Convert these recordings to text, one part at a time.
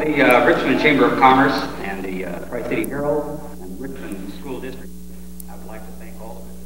the Richland Chamber of Commerce and the Tri-City Herald and Richland School District, I would like to thank all of you.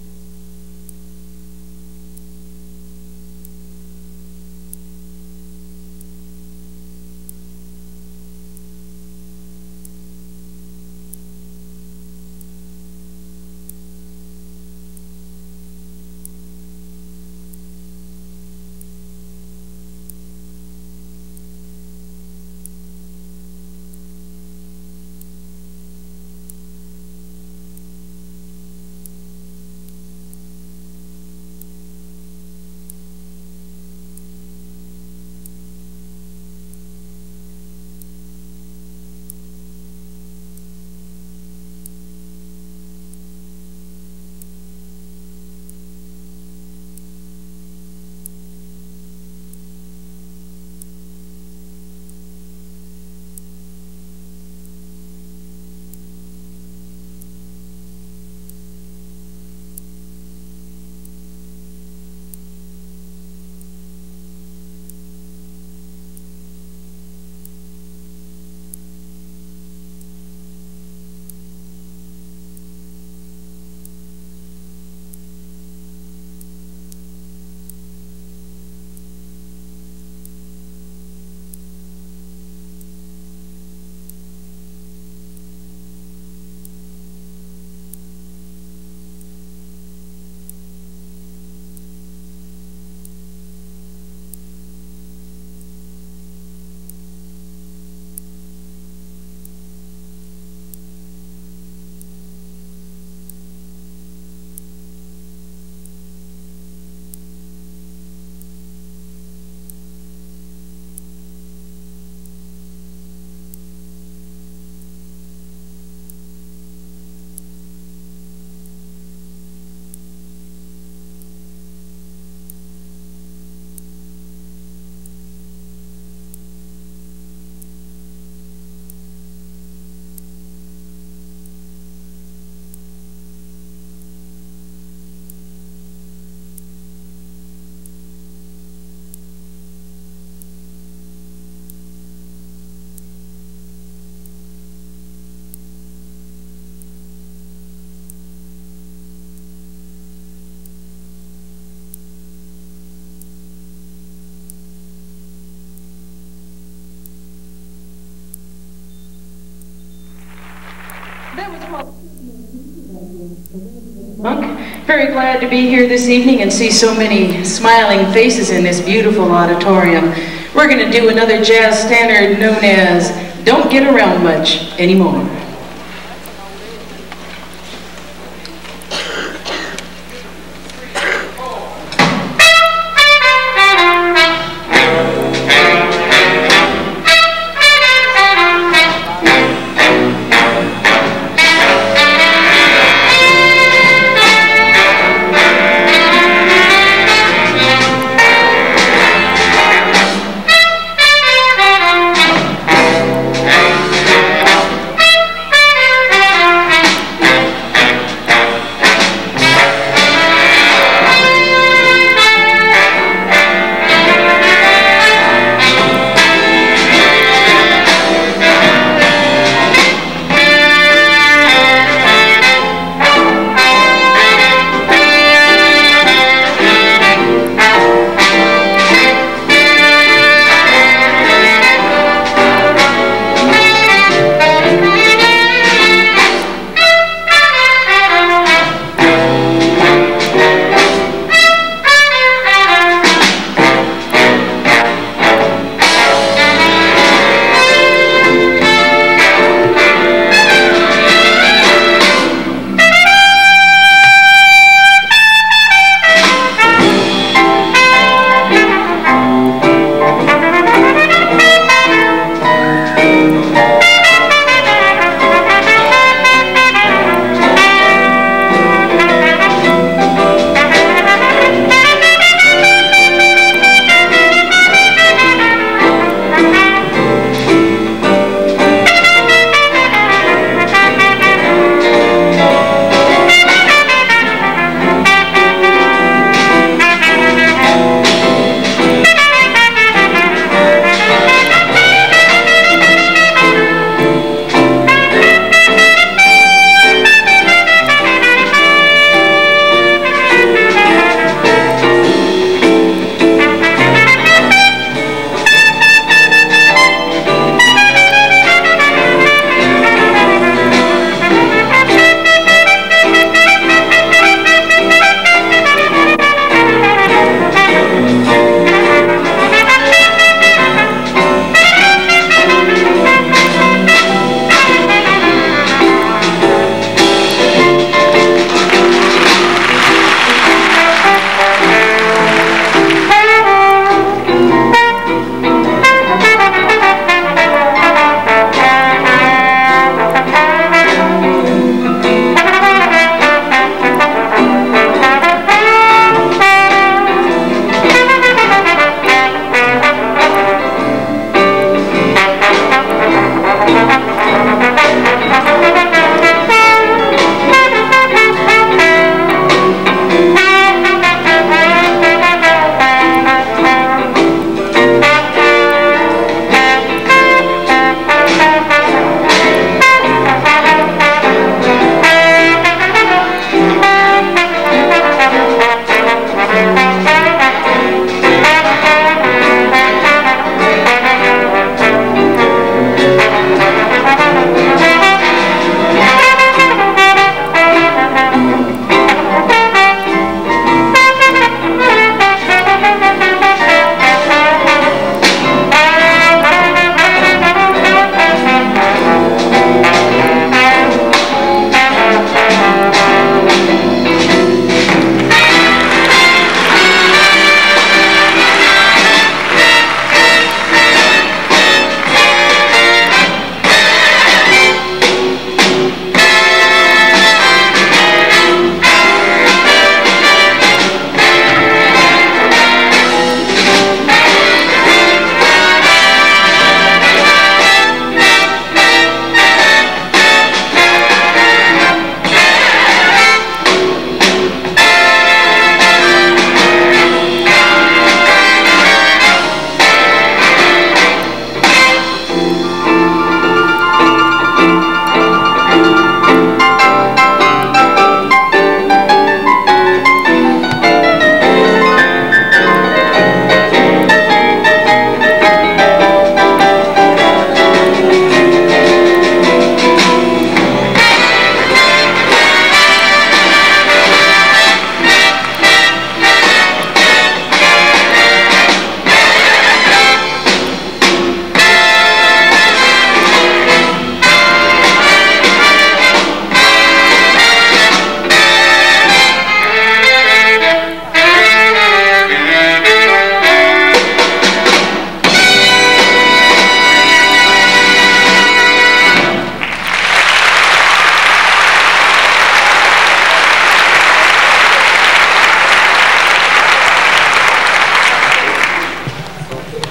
Very glad to be here this evening and see so many smiling faces in this beautiful auditorium. We're going to do another jazz standard known as Don't Get Around Much Anymore.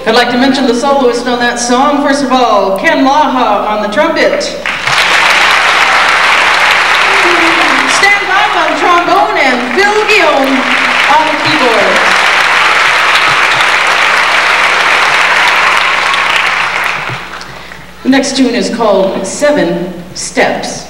I'd like to mention the soloist on that song. First of all, Ken Laha on the trumpet. Stan Baum on trombone and Phil Guillaume on the keyboard. The next tune is called 7 Steps.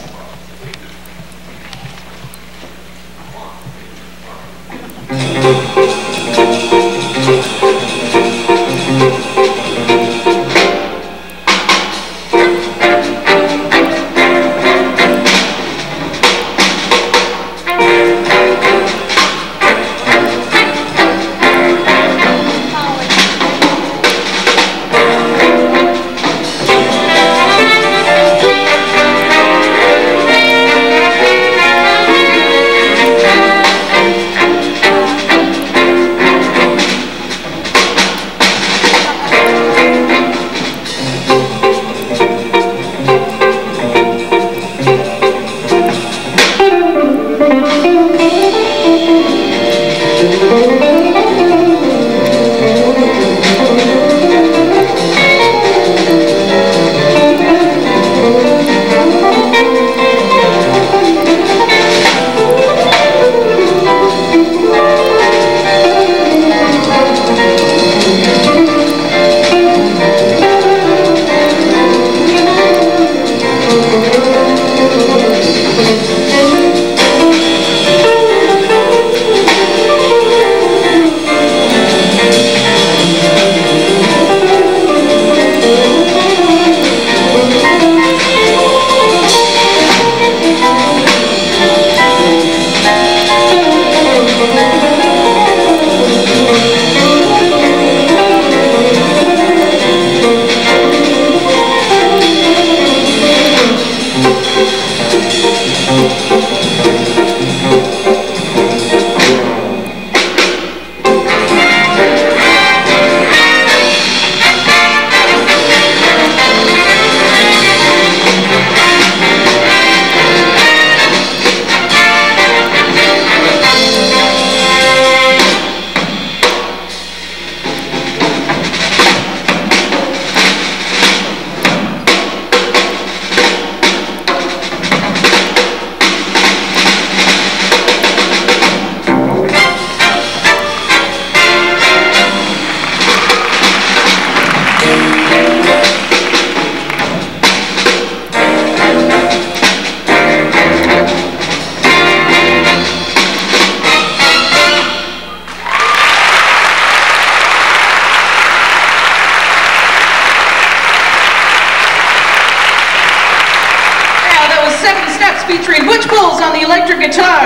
Featuring Butch Bulls on the electric guitar.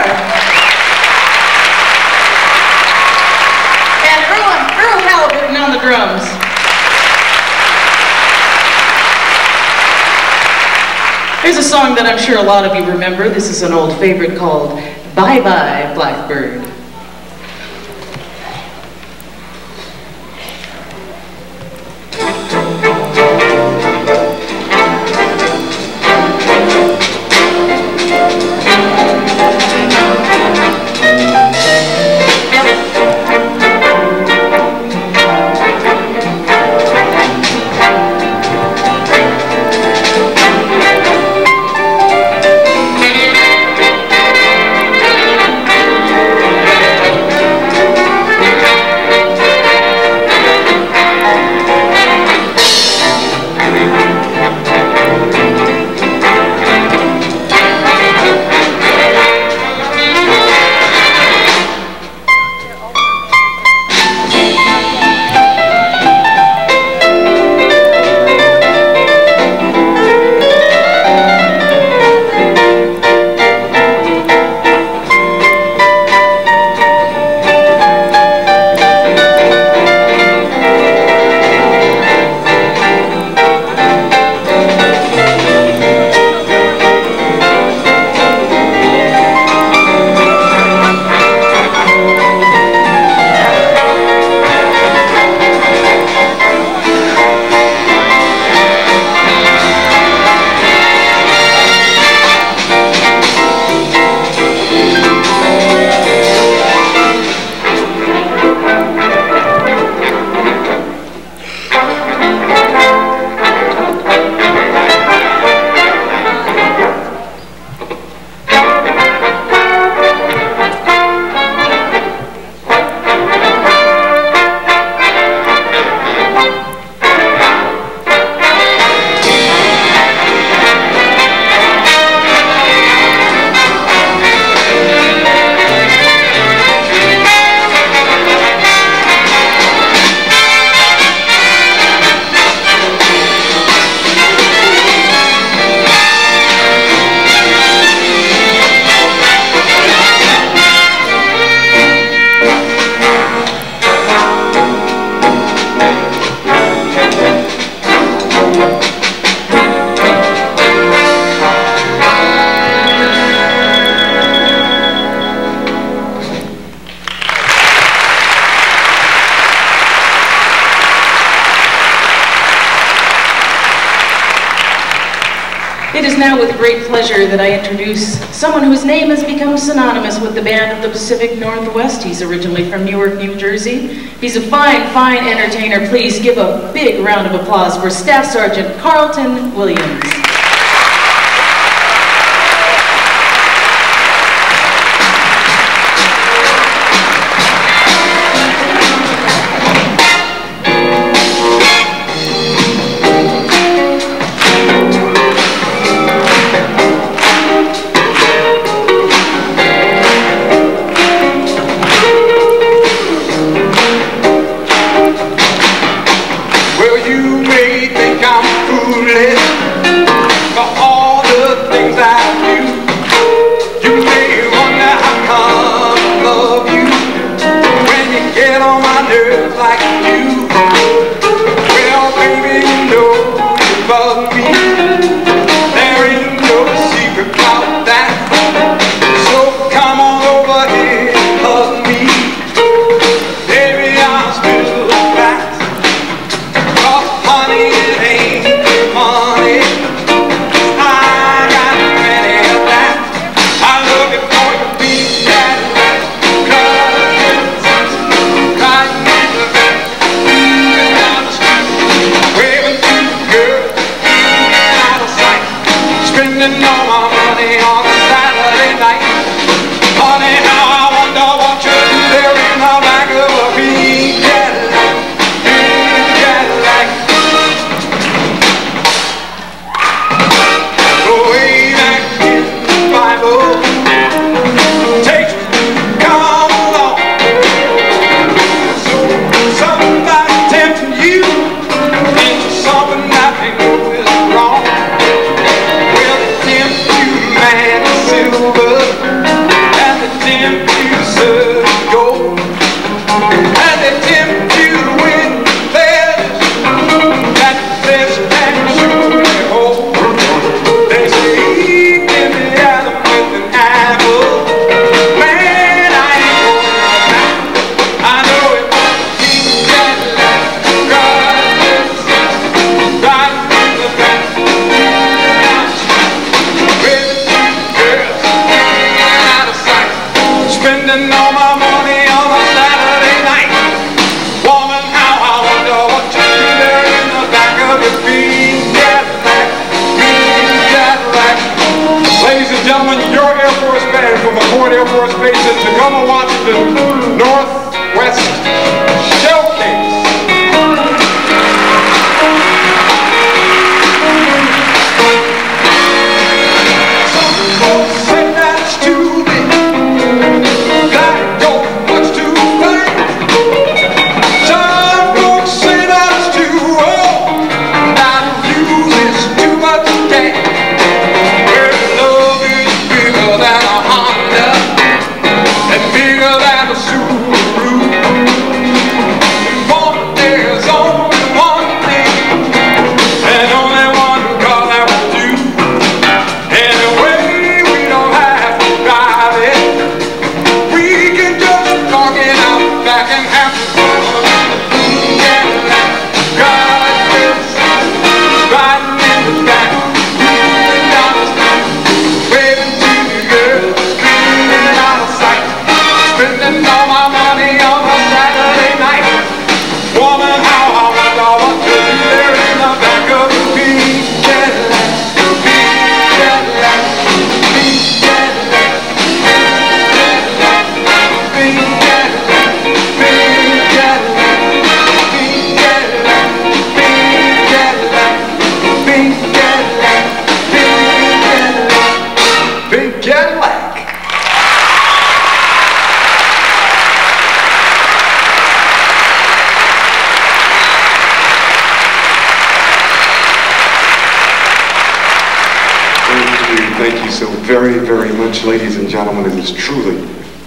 And Earl Holbrook on the drums. Here's a song that I'm sure a lot of you remember. This is an old favorite called Bye Bye Blackbird. It is now with great pleasure that I introduce someone whose name has become synonymous with the band of the Pacific Northwest. He's originally from Newark, New Jersey. He's a fine, fine entertainer. Please give a big round of applause for Staff Sergeant Carlton Williams. Very, very much, ladies and gentlemen. It is truly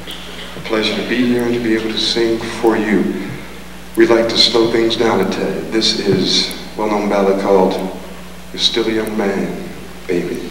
a pleasure to be here and to be able to sing for you. We'd like to slow things down a tad. This is a well-known ballad called You're Still a Young Man, Baby.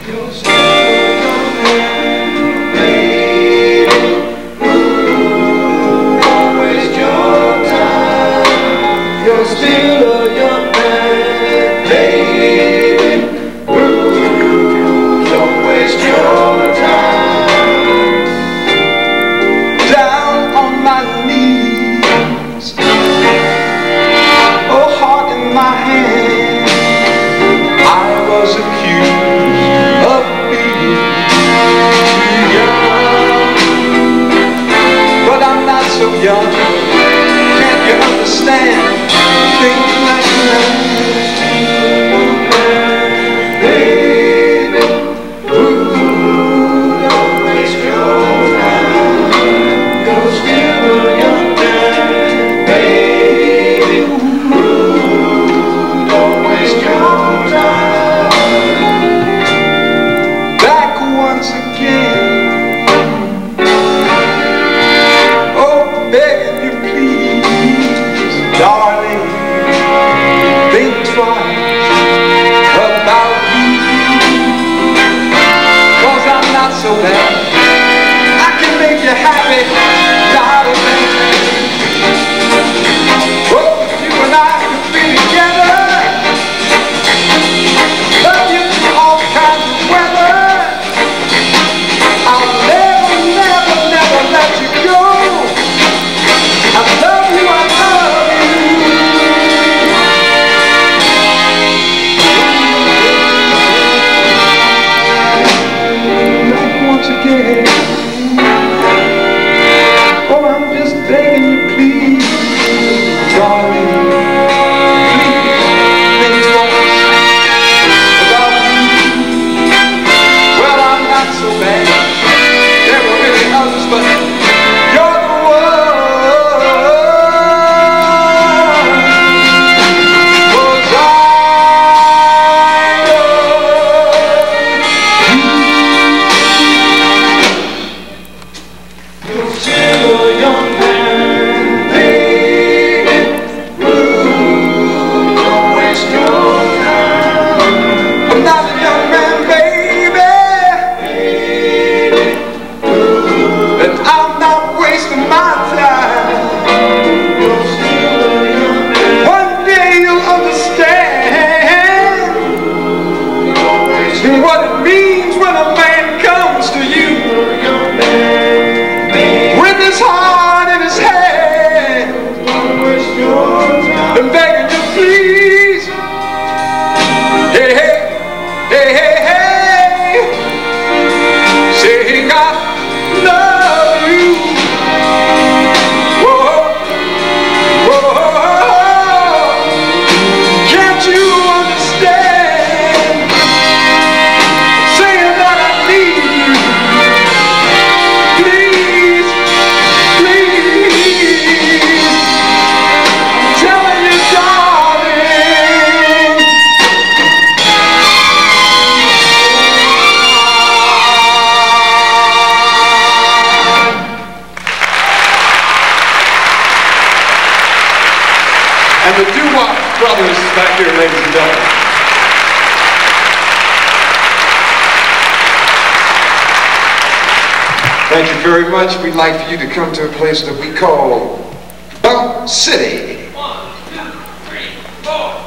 And the Doo-Wop Brothers back here, ladies and gentlemen. Thank you very much. We'd like for you to come to a place that we call Bump City. 1, 2, 3, 4.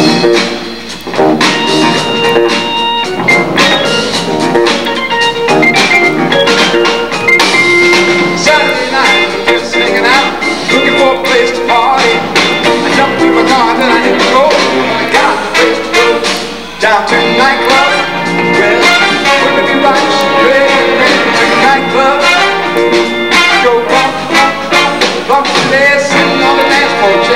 Saturday night, I'm just hanging out, looking for a place to party. I jumped in my car, then I hit the road. I got a place to go. Down to the nightclub. Well, wouldn't it be right? Ready to the nightclub. Go bump, bump, bump, sitting on the dance floor.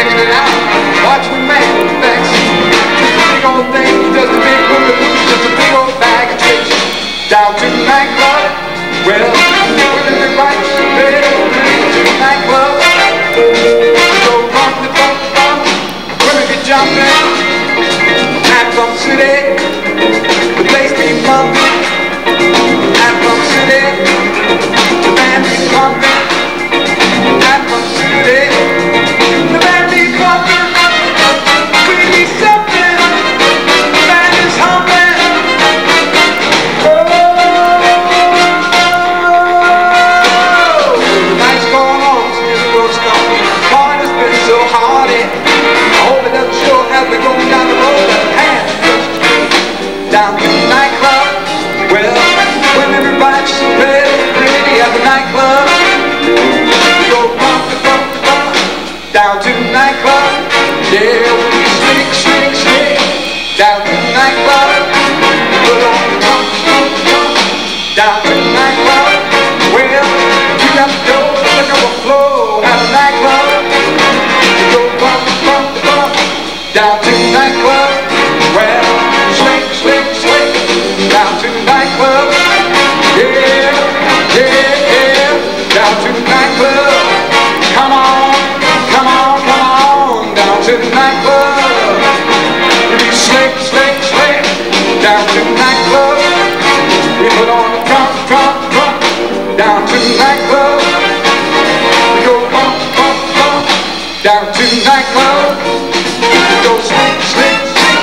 Sing, sing, sing.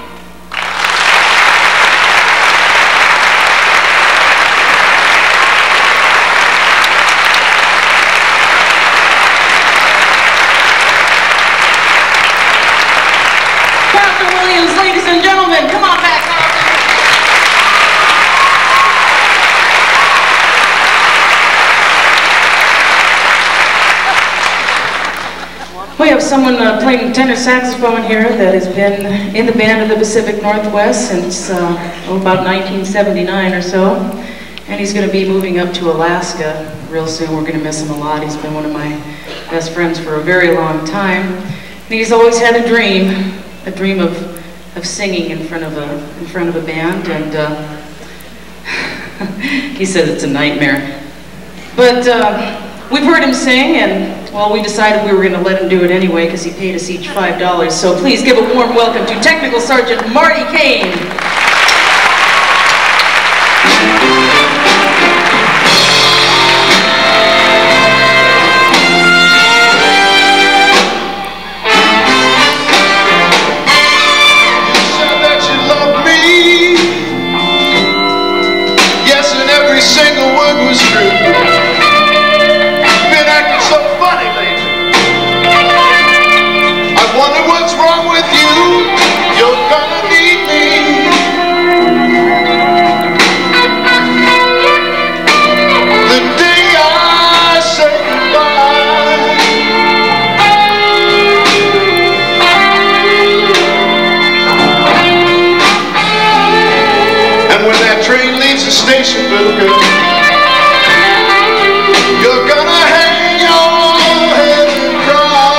Pastor Williams, ladies and gentlemen, come on back. We have someone playing tenor saxophone here that has been in the band of the Pacific Northwest since about 1979 or so. And he's going to be moving up to Alaska real soon. We're going to miss him a lot. He's been one of my best friends for a very long time. And he's always had a dream of singing in front of a band. And he says it's a nightmare. But we've heard him sing, and well, we decided we were going to let him do it anyway because he paid us each $5. So please give a warm welcome to Technical Sergeant Marty Kane. You said that you loved me. Yes, and every single word was true. Wonder what's wrong with you. You're gonna need me. The day I say goodbye. And when that train leaves the station, little girl, you're gonna hang your head and cry.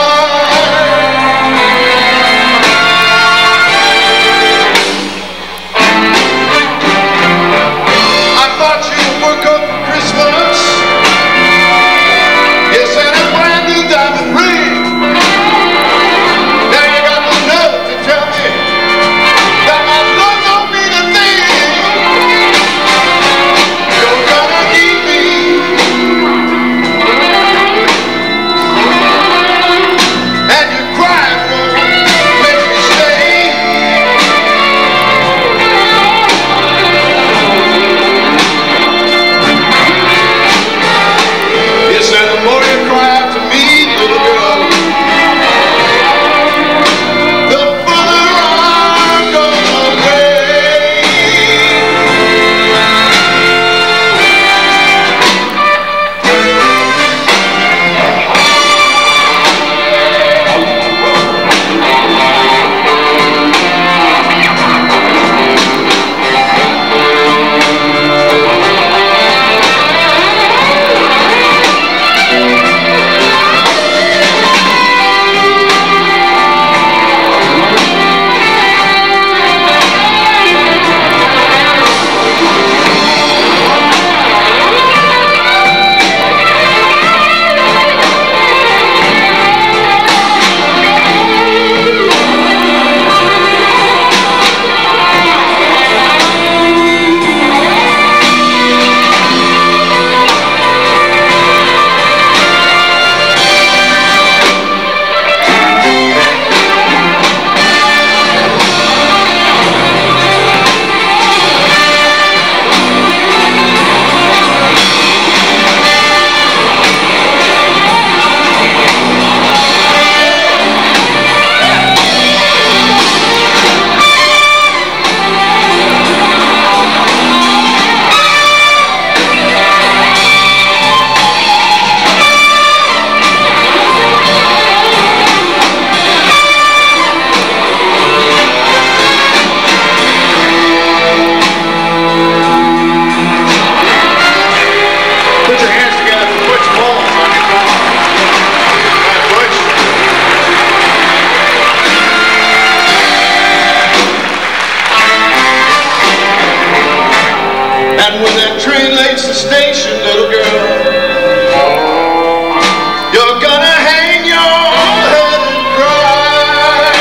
And when that train leaves the station, little girl, you're gonna hang your head and cry.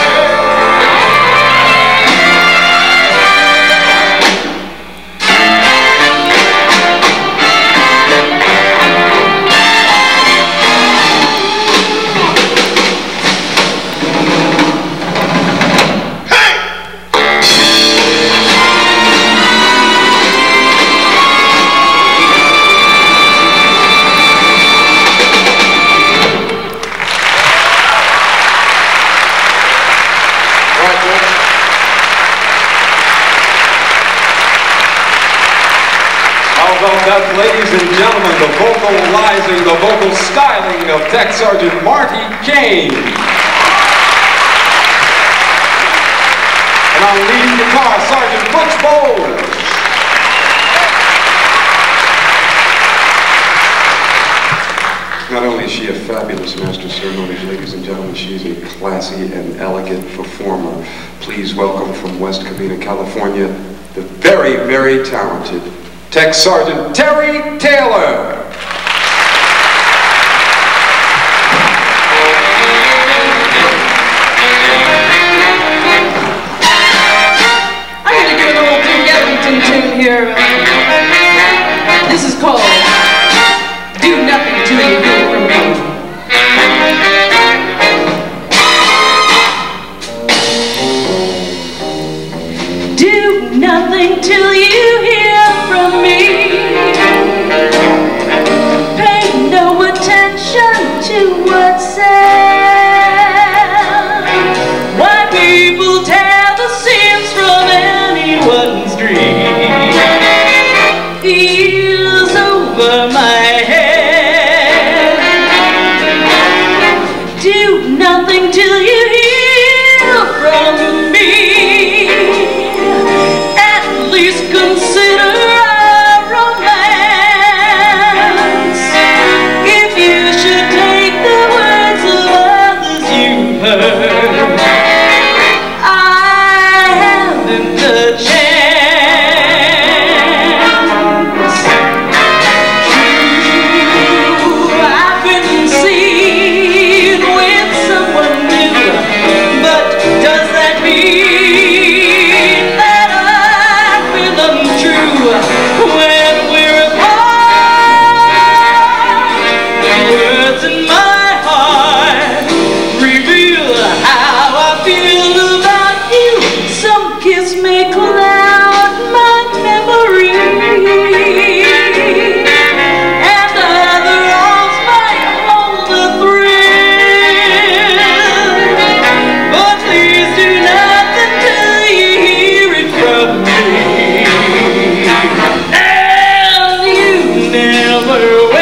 about that, ladies and gentlemen, the vocalizing, the vocal styling of Tech Sergeant Marty Kane. And on lead guitar, Sergeant Butch Bowles. Not only is she a fabulous master of ceremonies, ladies and gentlemen, she is a classy and elegant performer. Please welcome from West Covina, California, the very, very talented Tech Sergeant Terry Taylor. I'm going to give an old Duke Ellington tune here. This is called Do Nothing Till You Hear From Me. Do nothing till you hear from me. Pay no attention to what's said. Why people tear the seams from anyone's dream feels over my head. Do nothing till you hear from me. At least consider a romance. If you should take the words of others you heard, I haven't the chance. True, I've been seen with someone new, but does that mean that I've been untrue when we're apart? The words in my heart reveal how I feel about you. Some kiss may cloud my memory, and other arms might hold the thrill. But please do nothing till you hear it from me, and you never will.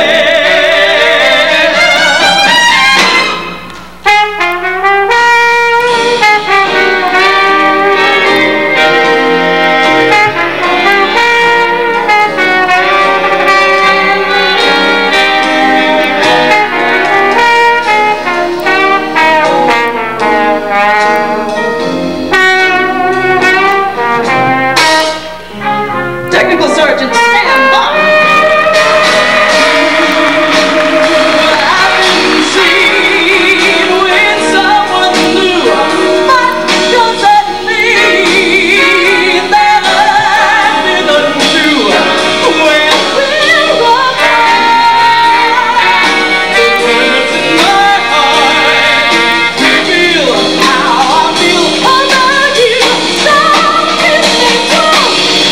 Technical Sergeant, stand by. I've been seen with someone new, but does that mean that I've been untrue when we're apart? The words in my heart reveal how I feel about you. Some kiss me too.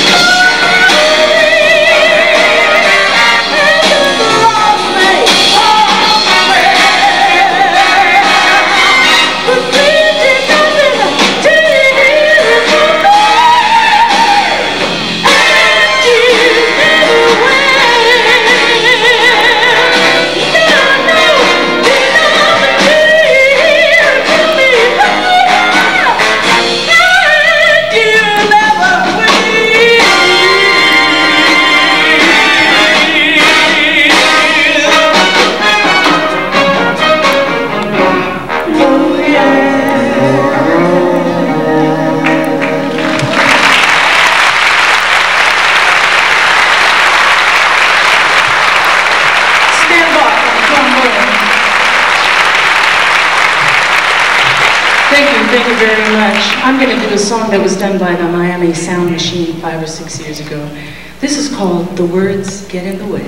Thank you very much. I'm going to do a song that was done by the Miami Sound Machine 5 or 6 years ago. This is called The Words Get in the Way.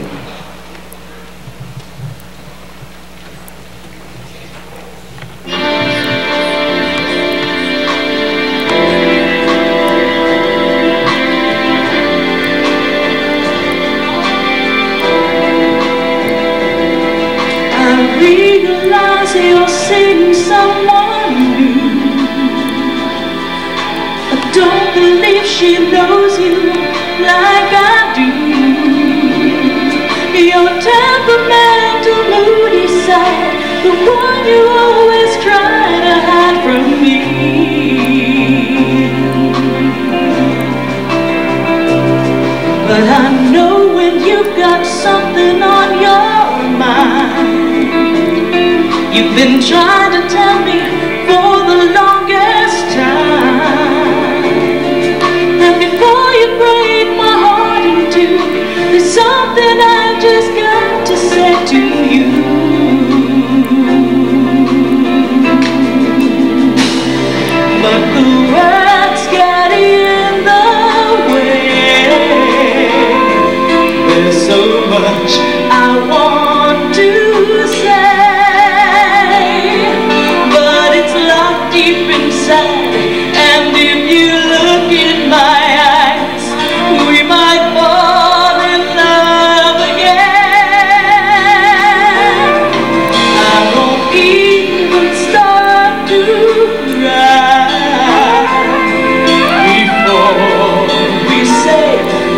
I realize you're seeing someone new. I don't believe she knows you like I do. the one you always try to hide from me. But I know when you've got something on your mind. You've been trying to tell me for the longest time. And before you break my heart in two, there's something I've just got to say to you. But the words get in the way. There's so much I want to say, but it's locked deep inside. And if you look in my eyes, we might fall in love again. I won't even start to cry before we say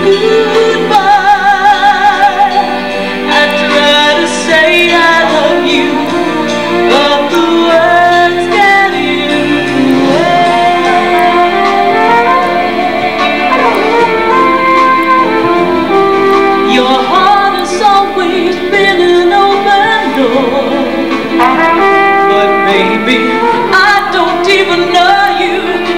goodbye. I try to say I love you, but the words get in the way. Your heart has always been an open door, but baby, I don't even know you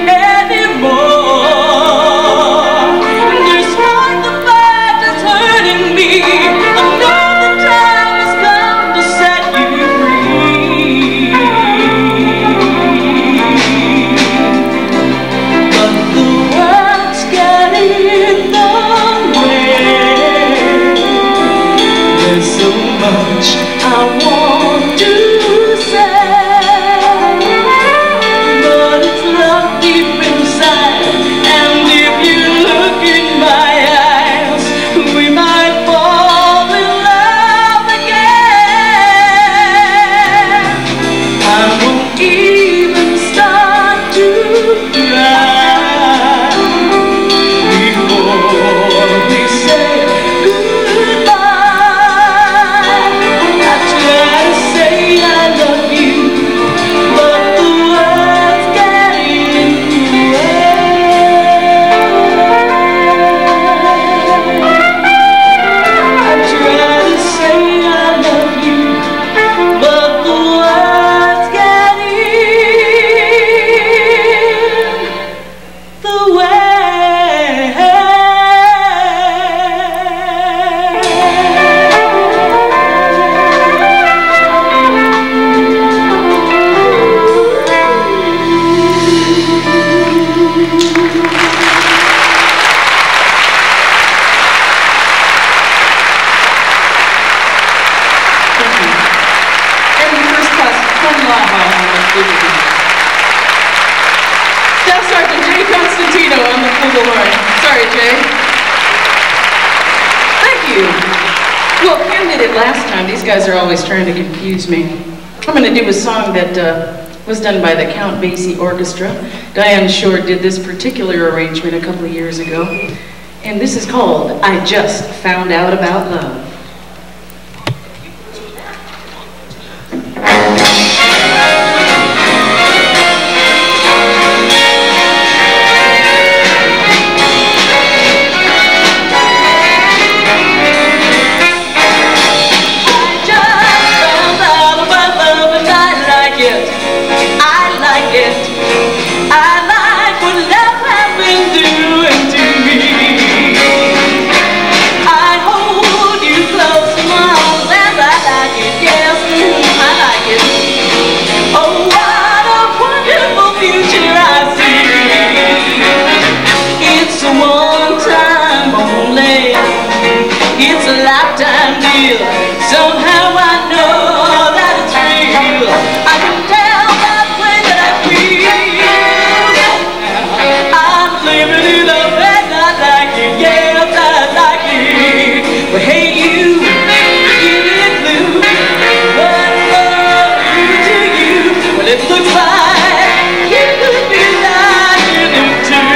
anymore. Despite the fact it's hurting me, I know the time has come to set you free. But the words get in the way. There's so much I want to say, but it's locked deep inside. And if you look in my eyes, we might fall in love again. I won't even start to cry before we say goodbye. I try to say I love you, but the words get in the way. I try to say I love you, but the words get in the way. And the first class, Fun Lava on the flugelhorn. Staff Sergeant Jay Constantino on the flugelhorn. Sorry, Jay. Thank you. Well, Pam did it last time. These guys are always trying to confuse me. I'm going to do a song that was done by the Count Basie Orchestra. Diane Shore did this particular arrangement a couple of years ago. And this is called I Just Found Out About Love. Somehow I know that it's real. I can tell by the way that I feel. I'm living in a bed I like it, yes I like it. But hey you, give me a clue. What love do to you? Well it looks like you could be liking it too.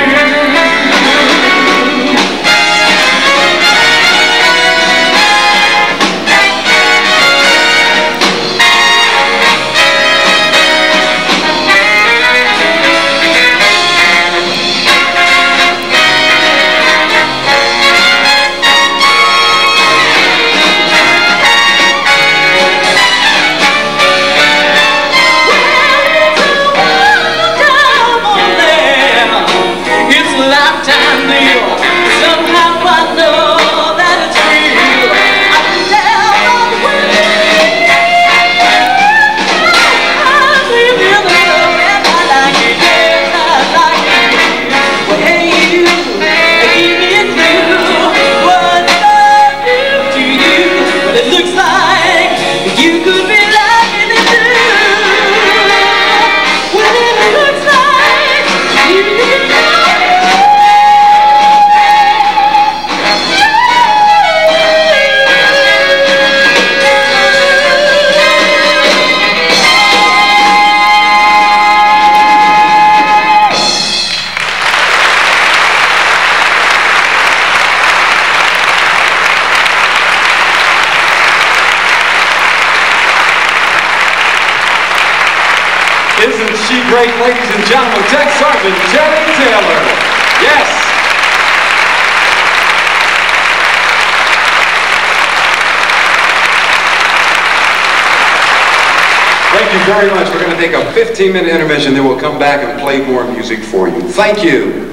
great, ladies and gentlemen, Tech Sergeant Jerry Taylor. Yes. Thank you very much. We're going to take a 15-minute intermission, then we'll come back and play more music for you. Thank you.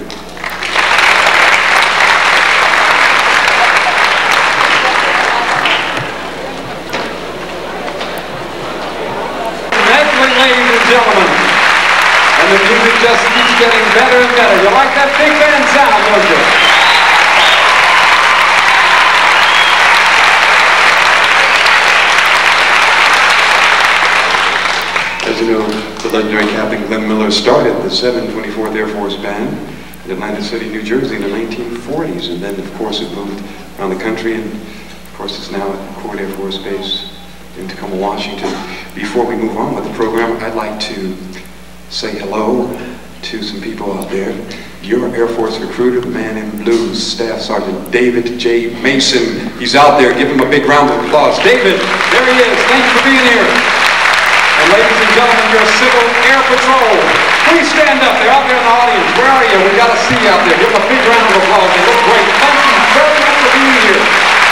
Ladies and gentlemen, and the music just keeps getting better and better. You like that big band sound, don't you? As you know, the legendary Captain Glenn Miller started the 724th Air Force Band in Atlantic City, New Jersey in the 1940s, and then, of course, it moved around the country, and, of course, it's now at Court Air Force Base in Tacoma, Washington. Before we move on with the program, I'd like to say hello to some people out there. Your Air Force recruiter, the man in blue, Staff Sergeant David J. Mason. He's out there. Give him a big round of applause. David, there he is. Thank you for being here. And ladies and gentlemen, your Civil Air Patrol, please stand up. They're out there in the audience. Where are you? We got to see you out there. Give them a big round of applause. They look great. Thank you very much for being here.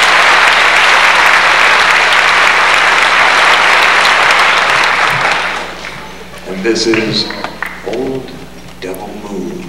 And this is Old Devil Moon.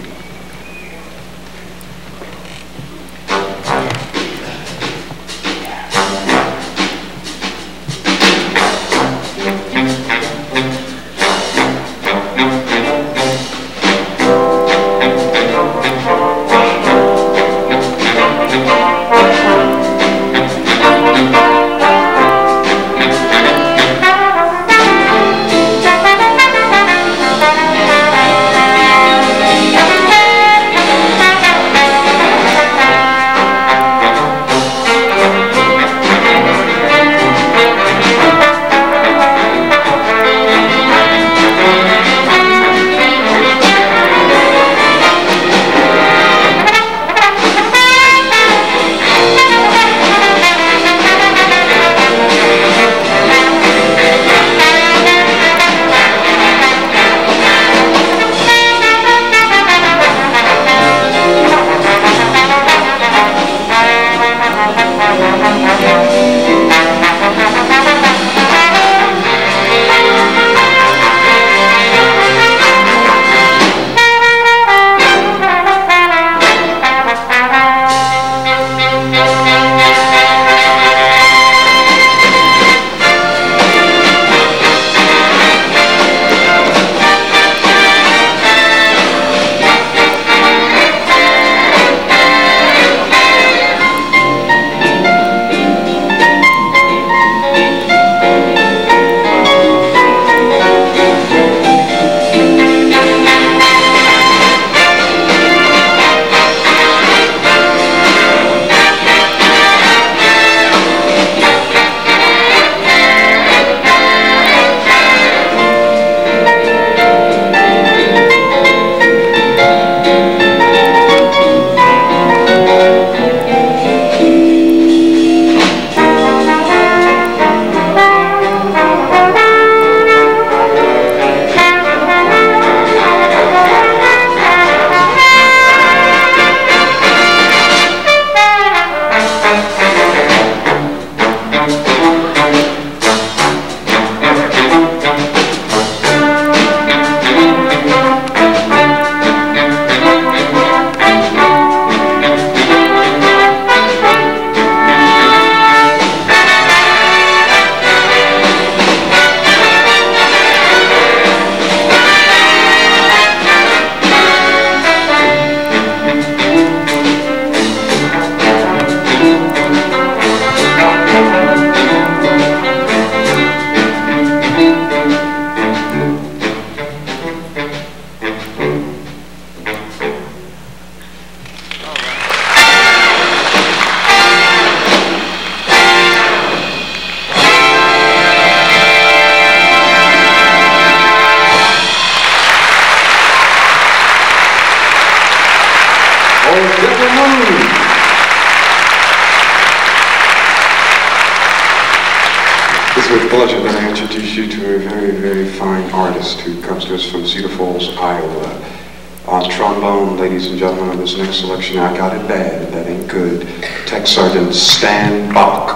It's with pleasure that I introduce you to a very, very fine artist who comes to us from Cedar Falls, Iowa. On trombone, ladies and gentlemen, of this next selection, I Got It Bad, That Ain't Good, Tech Sergeant Stan Bach.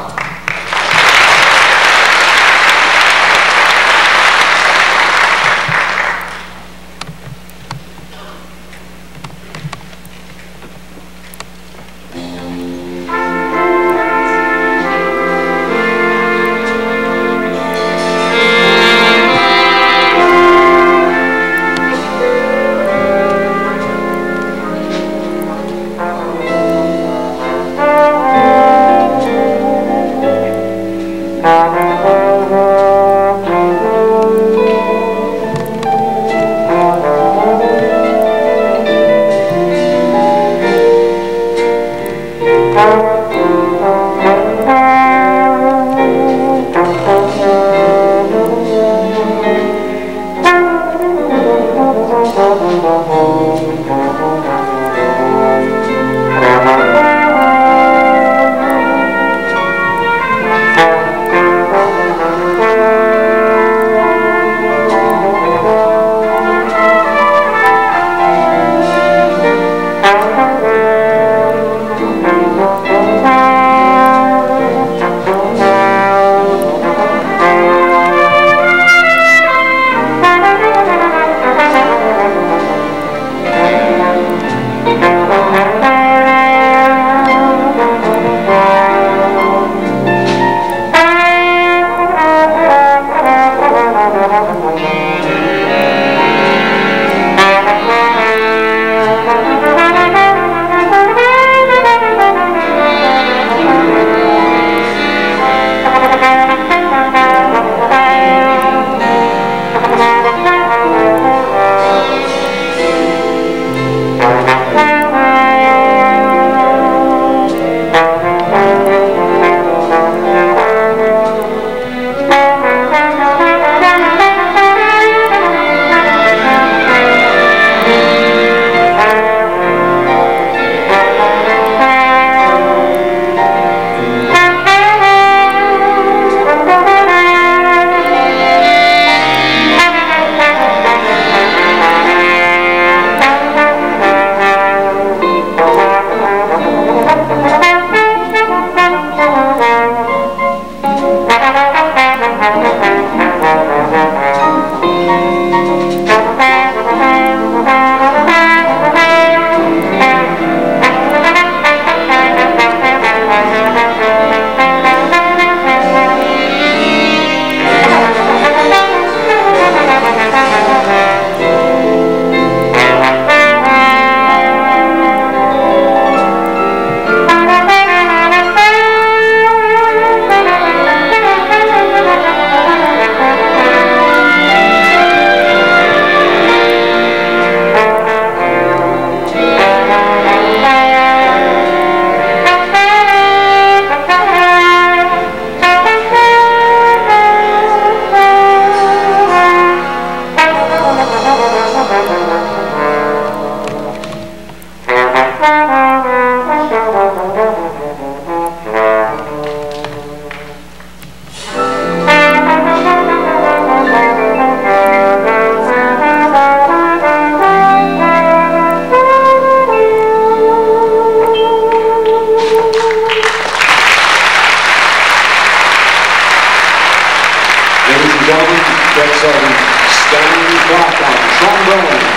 Tech Sergeant Stan Bach on trombone.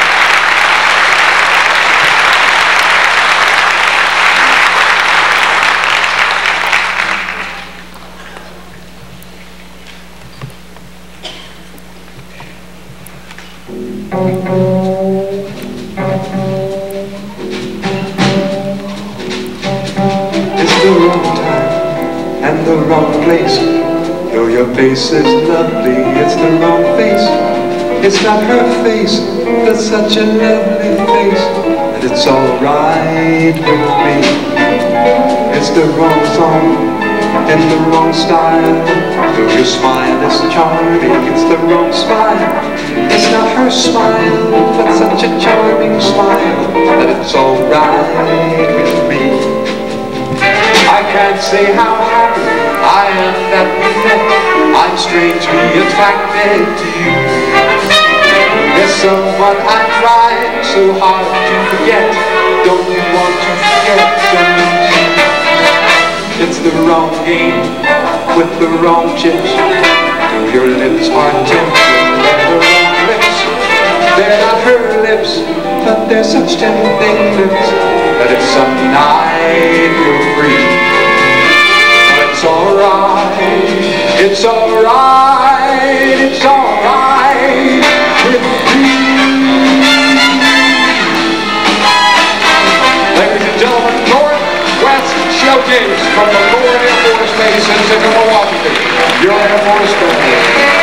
It's the wrong time and the wrong place. Though your face is lovely, it's the wrong face. It's not her face, but such a lovely face. And it's alright with me. It's the wrong song in the wrong style. Though your smile is charming, it's the wrong smile. It's not her smile, but such a charming smile. That it's alright with me. I can't say how happy I am that we met. I'm strangely attracted to you. There's someone I tried so hard to forget. Don't you want to forget me? It's the wrong game with the wrong chips. Your lips are tempting, they're the wrong lips. They're not her lips, but they're such tempting lips that if some night you're free, it's alright, it's alright, it's alright with me. Ladies and gentlemen, Northwest Showcase from the Lower Air Force Base in Tacoma, Washington. Your Air Force Base.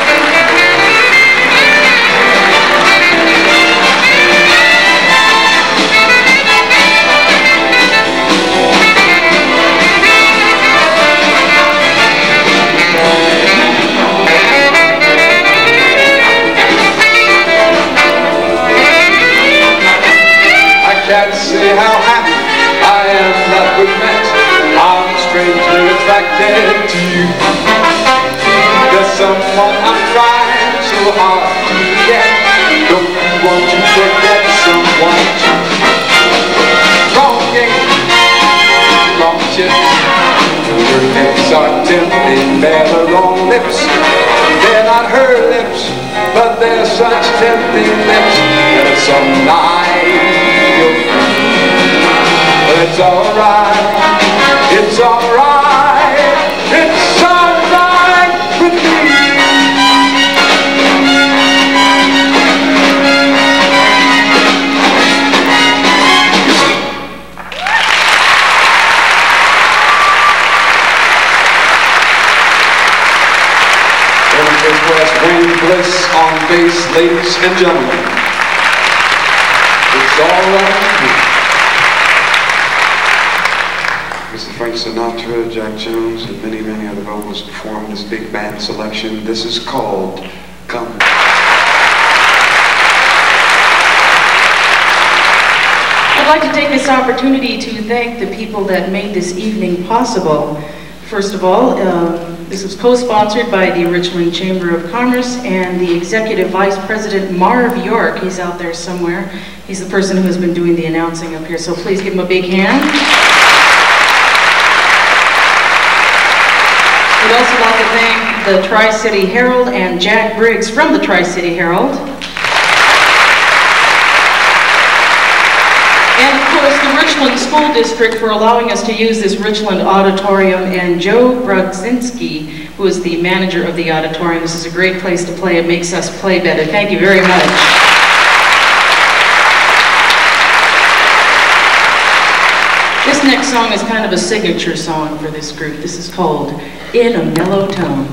Can't say how happy I am that we met. I'm strangely attracted to you. There's someone I'm trying so hard to forget. Don't you want to forget someone too? Wrong game, wrong chip. Your lips are tempting, they're the wrong lips. They're not her lips, but they're such tempting lips. And it's some night. It's alright, it's alright, it's alright with me. Request Wayne Bliss on bass, ladies and gentlemen. It's alright with me. Mr. Frank Sinatra, Jack Jones, and many, many other vocalists performed this big band selection. This is called Come. I'd like to take this opportunity to thank the people that made this evening possible. First of all, this was co-sponsored by the Richland Chamber of Commerce and the Executive Vice President Marv York. He's out there somewhere. He's the person who has been doing the announcing up here, so please give him a big hand. We'd also like to thank the Tri-City Herald and Jack Briggs from the Tri-City Herald. And of course the Richland School District for allowing us to use this Richland Auditorium, and Joe Brudzinski, who is the manager of the auditorium. This is a great place to play. It makes us play better. Thank you very much. This next song is kind of a signature song for this group. This is called In a Mellow Tone.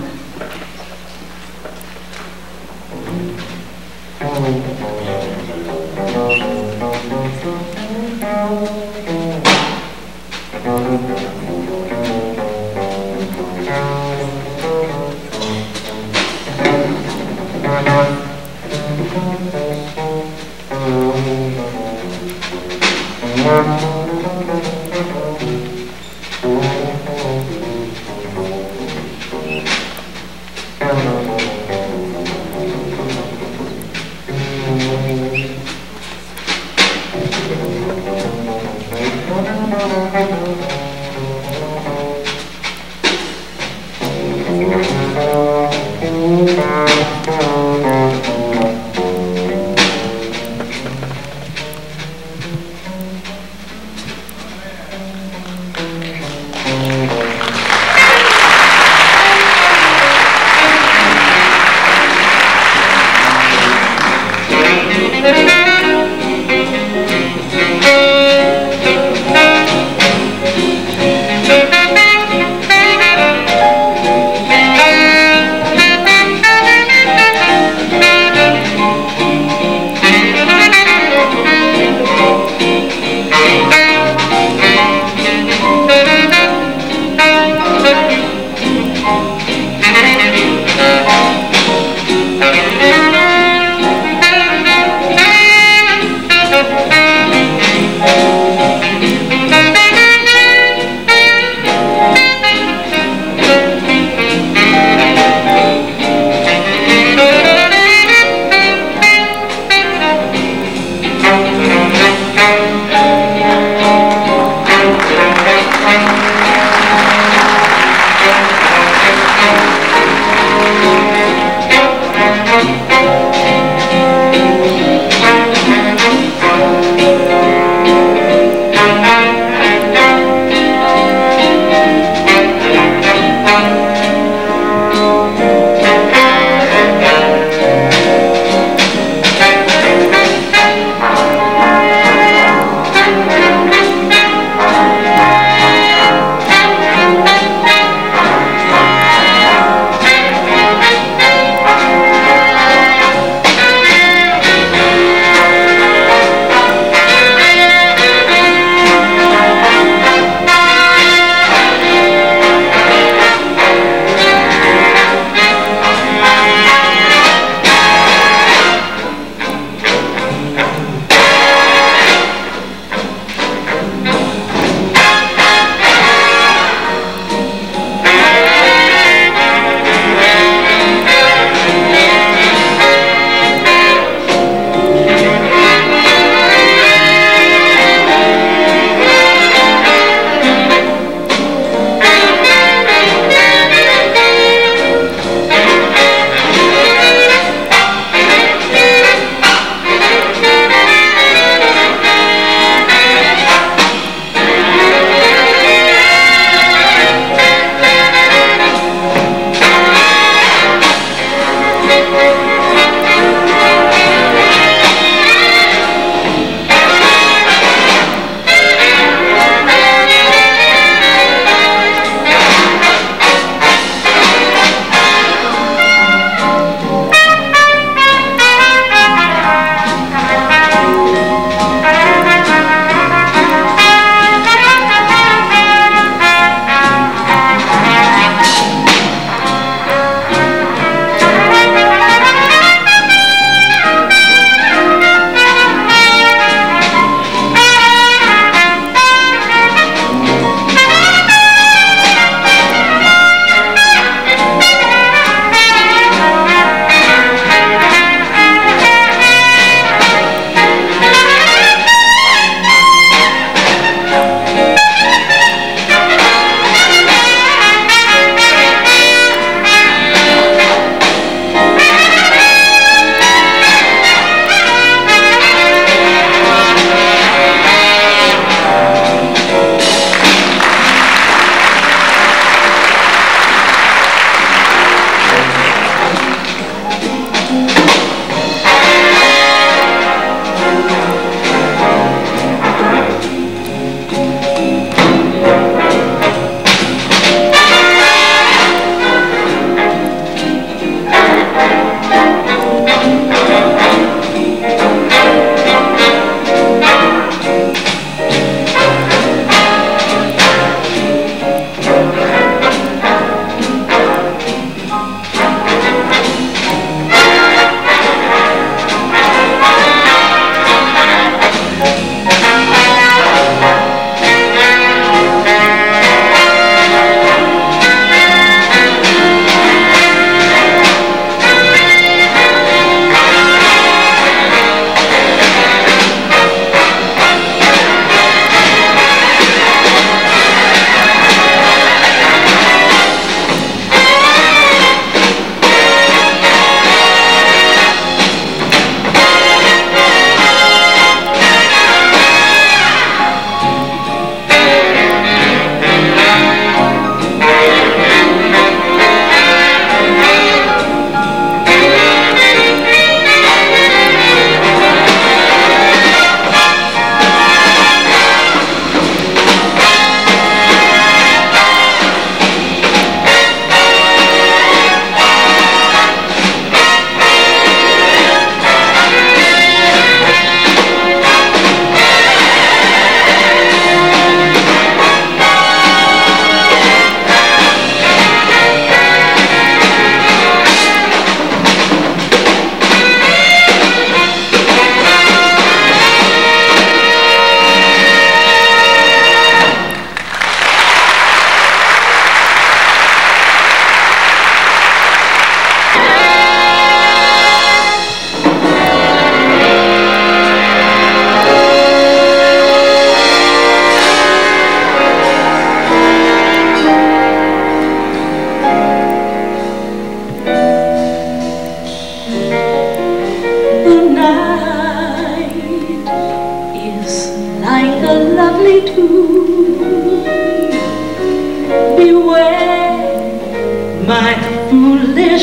Beware my foolish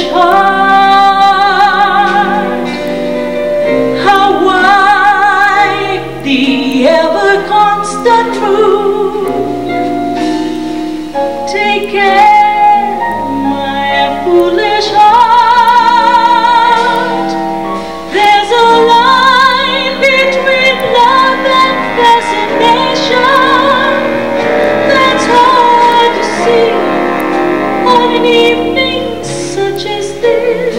heart, how wide the ever-constant moon. Take care, my foolish heart, there's a line between love and fascination that's hard to see on an evening such as this.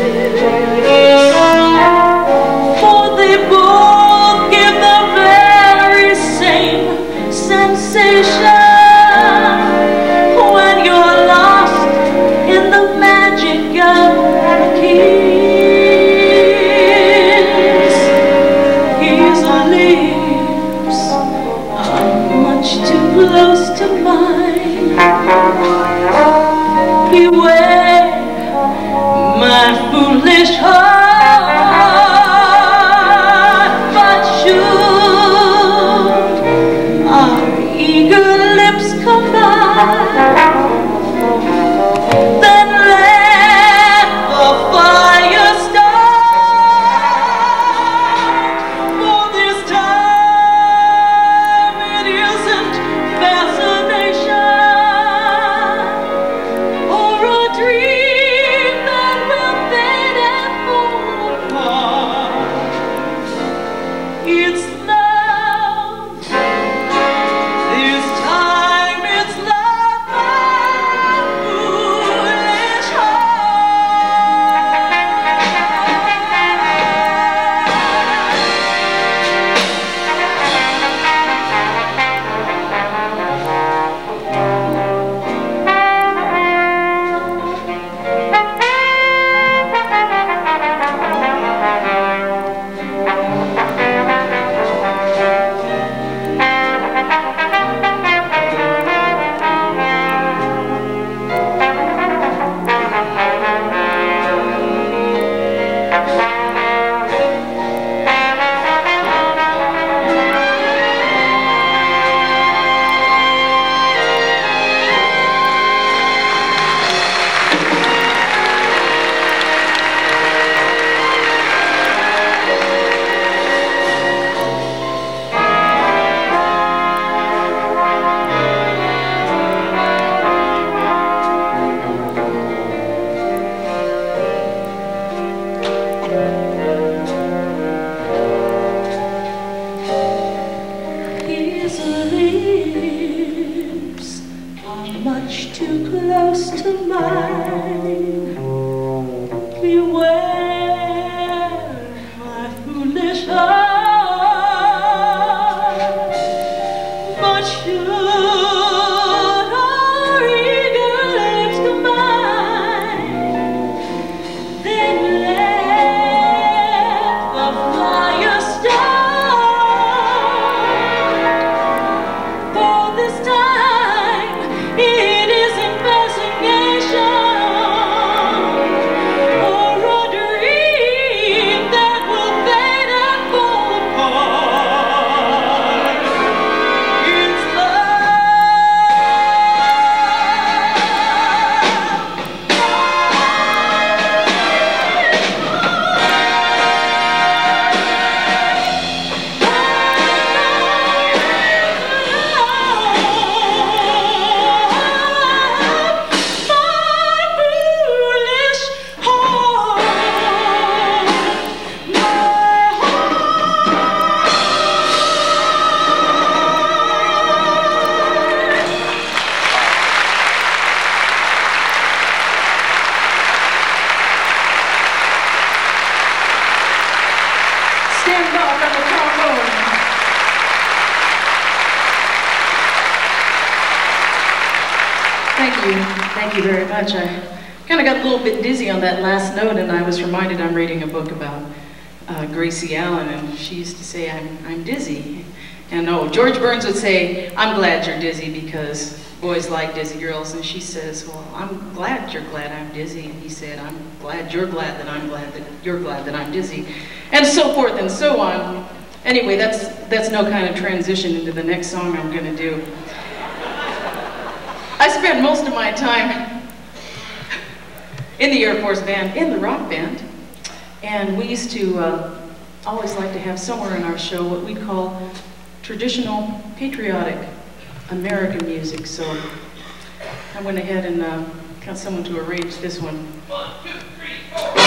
For they both give the very same sensation when you're lost in the magic of a kiss. His lips are much too close to mine. Beware my foolish heart, but should our eager lips combine, then let the fire start. For this time it isn't fascination or a dream that will fade and fall apart. It's love. This time it's love, my foolish His lips are much too close to mine. Beware my foolish heart, but should our eager lips combine, then let the fire start. For this time it isn't fascination or a dream that will fade and fall apart. It's stand up on the trombone. Thank you very much. I kind of got a little bit dizzy on that last note, and I was reminded I'm reading a book about Gracie Allen, and she used to say, I'm dizzy. And George Burns would say, I'm glad you're dizzy because boys like dizzy girls. And she says, well, I'm glad you're glad I'm dizzy. And he said, I'm glad you're glad that I'm glad that you're glad that I'm dizzy. And so forth and so on. Anyway, that's no kind of transition into the next song I'm going to do. I spent most of my time in the Air Force band, in the rock band, and we used to always like to have somewhere in our show what we'd call traditional, patriotic American music. So I went ahead and got someone to arrange this one. 1, 2, 3, 4.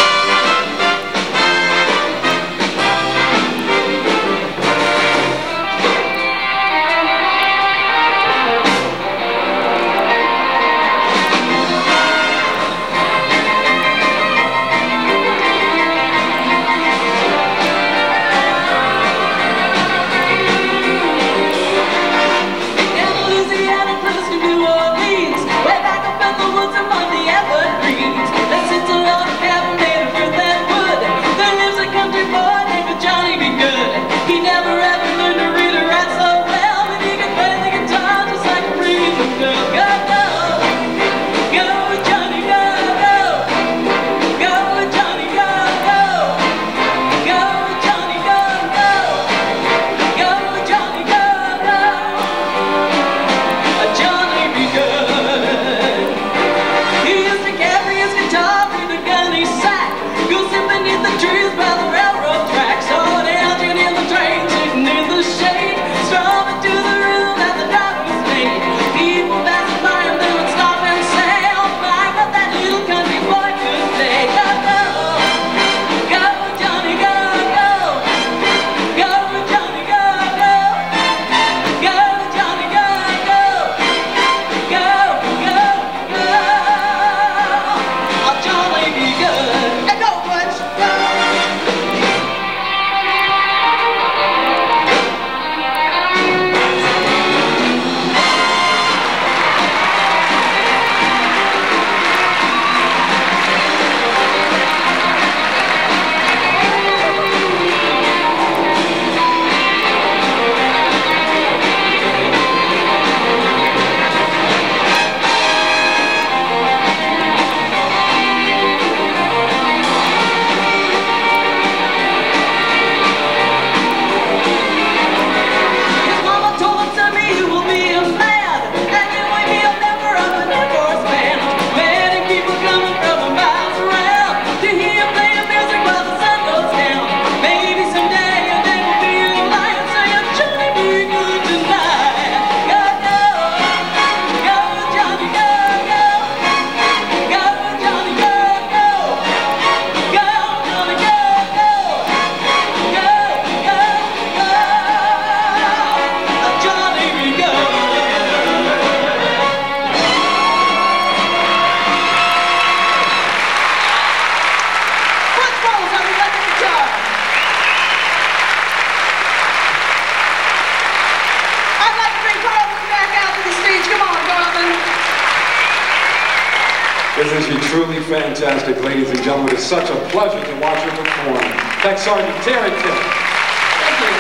Isn't she truly fantastic, ladies and gentlemen? It's such a pleasure to watch her perform. Thanks, Sergeant Terry Kim. Thank you.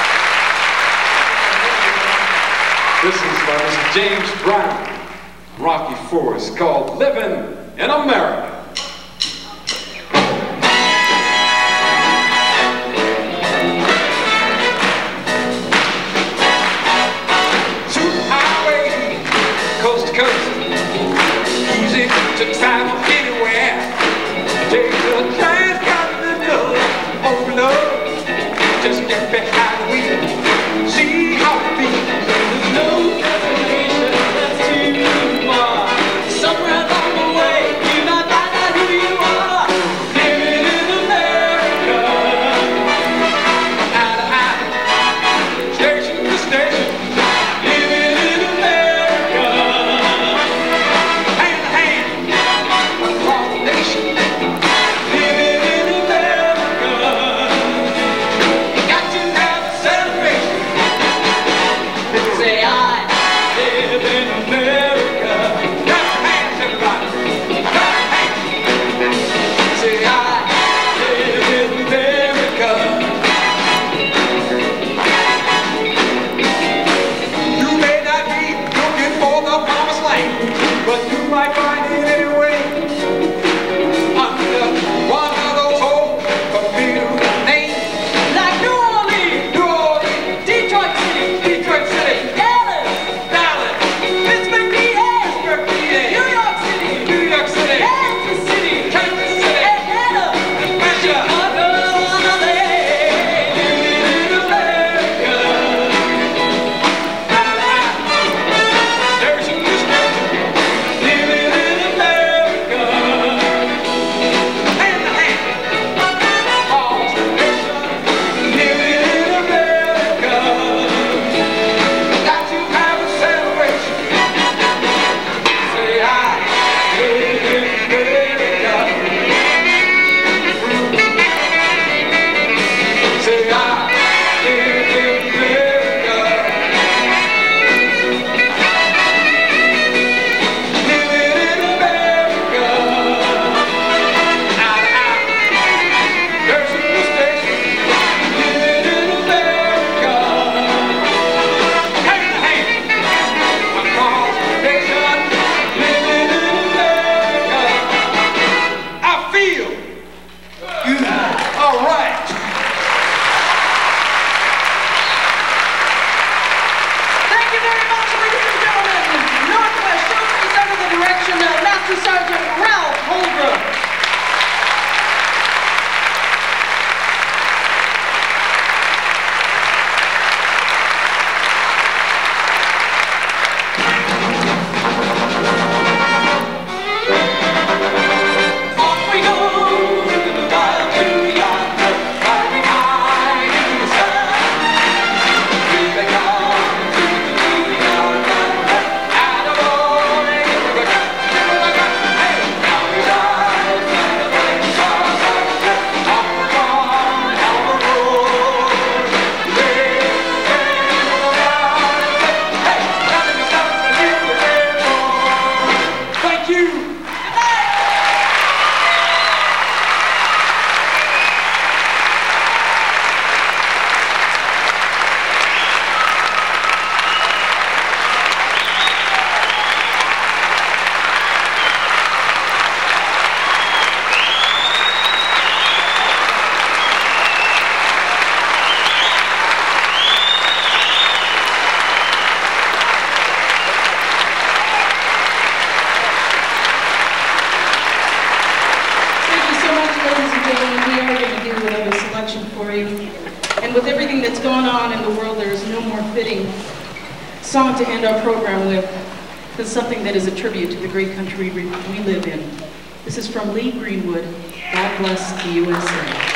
This is by Mr. James Brown, Rocky Force, called Living in America. To travel anywhere, take the transcontinental overload. Just get behind the wheel, see how it feels. There's no destination that's too far. Somewhere along the way, you might find out who you are. Living in America, eye to eye, station to station. Living in America, hand to hand. you. And with everything that's going on in the world, there is no more fitting song to end our program with than something that is a tribute to the great country we live in. This is from Lee Greenwood, God Bless the USA.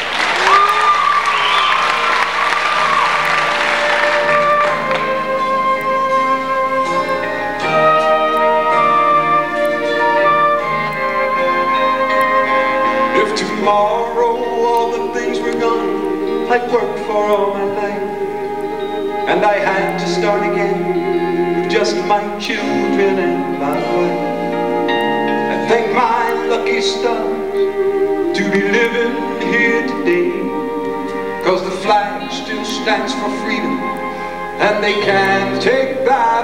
Tomorrow, all the things were gone I'd worked for all my life, and I had to start again with just my children and my wife. I thank my lucky stars to be living here today, 'cause the flag still stands for freedom, and they can't take that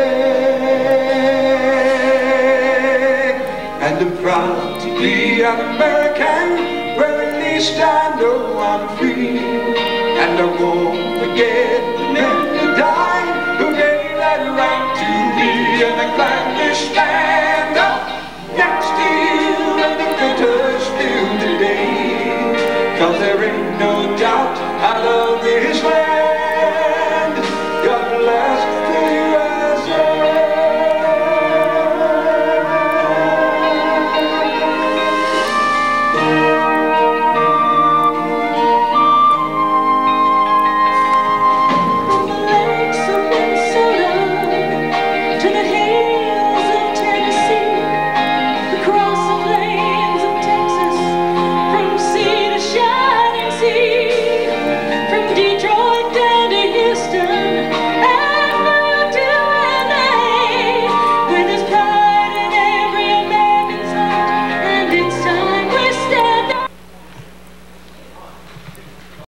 away. And I'm proud to be an American, where at least I know I'm free. And I won't forget the men who died, who gave that right to me. And I gladly stand